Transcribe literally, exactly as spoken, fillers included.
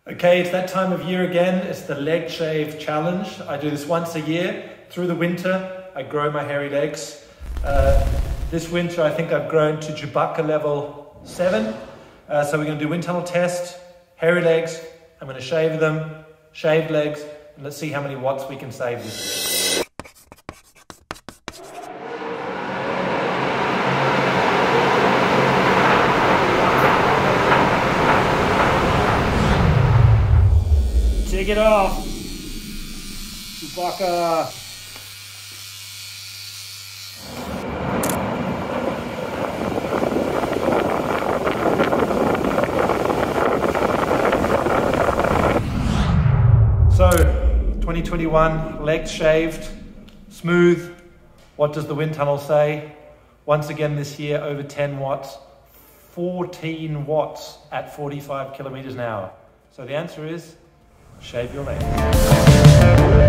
Okay, it's that time of year again. It's the leg shave challenge. I do this once a year. Through the winter, I grow my hairy legs. Uh, this winter, I think I've grown to Chewbacca level seven. Uh, so we're going to do wind tunnel test, hairy legs. I'm going to shave them, shaved legs, and let's see how many watts we can save this year. Take it off, Chewbacca. So, twenty twenty-one, legs shaved, smooth. What does the wind tunnel say? Once again this year, over ten watts, fourteen watts at forty-five kilometers an hour. So the answer is, shave your legs.